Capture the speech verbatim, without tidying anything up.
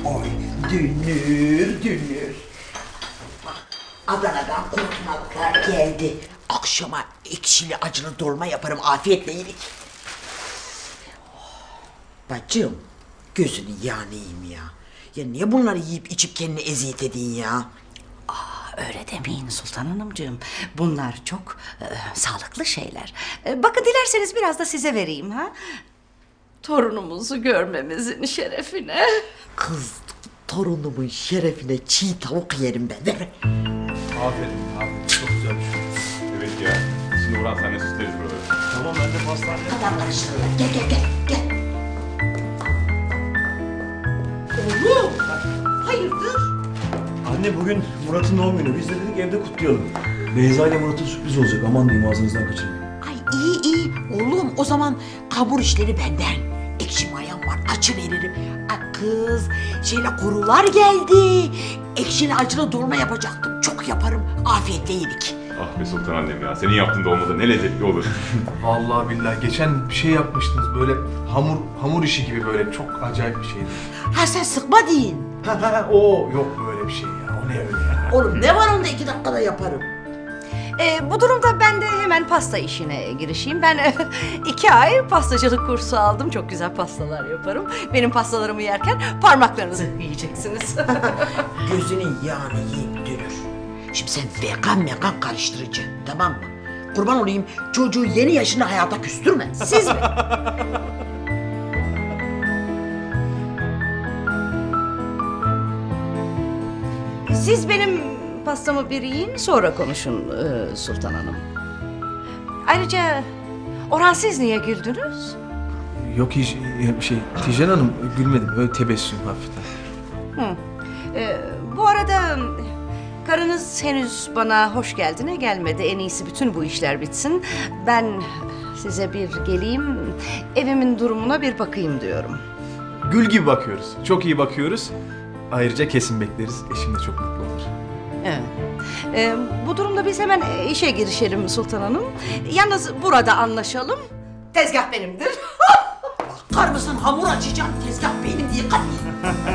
Oy dünür dünür. Adana'dan kurutmalıklar geldi. Akşama ekşili acılı dolma yaparım, afiyetle yedik. Bacım, gözünü yağını yiyeyim ya. Ya niye bunları yiyip içip kendini eziyet edin ya? Aa, öyle demeyin Sultan Hanımcığım. Bunlar çok e, sağlıklı şeyler. E, bakın dilerseniz biraz da size vereyim ha. Torunumuzu görmemizin şerefine. Kız, torunumun şerefine çiğ tavuk yerim ben, değil mi? Aferin, aferin. Çok güzel bir şey. Evet ya. Şimdi Orhan senle süsleriz buraları. Tamam ben de pastaneye... Adam karıştırırlar. Gel gel gel gel. Oğlum, hayırdır? Anne bugün Murat'ın doğum günü. Biz de dedik evde kutlayalım. Beyza ile Murat'ın sürpriz olacak. Aman diyeyim ağzınızdan kaçırmayın. Ay iyi iyi. Oğlum o zaman kabur işleri benden. Ekşi mayam var, açı veririm. Ay kız, şeyle kurular geldi. Ekşili acılı dolma yapacaktım. Çok yaparım. Afiyetle yedik. Ah be Sultan annem ya. Senin yaptığın dolmada ne lezzetli olur. Vallahi billahi geçen bir şey yapmıştınız böyle hamur hamur işi gibi böyle çok acayip bir şeydi. Ha sen sıkma deyin. Ha ha ha o yok böyle bir şey ya. O ne öyle ya? Oğlum ne var onda, iki dakikada yaparım. E, bu durumda ben de hemen pasta işine girişeyim. Ben e, iki ay pastacılık kursu aldım. Çok güzel pastalar yaparım. Benim pastalarımı yerken parmaklarınızı yiyeceksiniz. Gözünün yağını yiyip dönür. Şimdi sen vegan megan karıştırıcı, tamam mı? Kurban olayım, çocuğu yeni yaşında hayata küstürme. Siz mi? Siz benim pastamı bir yiyin, sonra konuşun e, Sultan Hanım. Ayrıca Orhan, siz niye güldünüz? Yok hiç şey Tijen Hanım gülmedim öyle tebessüm hafiften. Hı. E, bu arada karınız henüz bana hoş geldine gelmedi. En iyisi bütün bu işler bitsin. Ben size bir geleyim, evimin durumuna bir bakayım diyorum. Gül gibi bakıyoruz. Çok iyi bakıyoruz. Ayrıca kesin bekleriz. Eşim de çok mutlu olur. Evet. Ee, bu durumda biz hemen işe girişelim Sultan Hanım. Yalnız burada anlaşalım. Tezgah benimdir. Bakar mısın, hamur açacağım, tezgah benim diye kapıyı.